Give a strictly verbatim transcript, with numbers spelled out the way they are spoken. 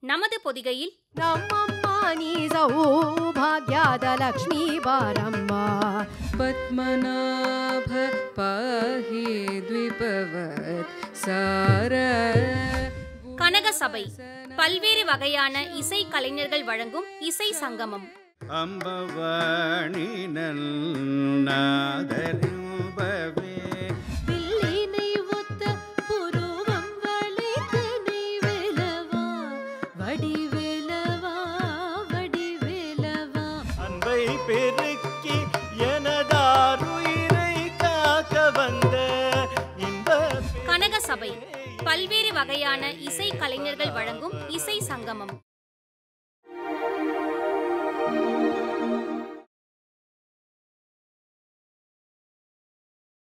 நமது பொதிகையில் நம்மம்மா நீ சௌபாக்யாத லக்ஷ்மி பாரம்மா பத்மநாப பாஹி த்விபவத் சார. கனகசபை பல்வேறு வகையான இசை கலைஞர்கள் வழங்கும் இசை சங்கமம். அம்பவாணி நாதரூபவே அன்பை பெருக்கி எனதாருயிரை காக்க வந்த இன்ப. கனகசபை பல்வேறு வகையான இசை கலைஞர்கள் வழங்கும் இசை சங்கமம்.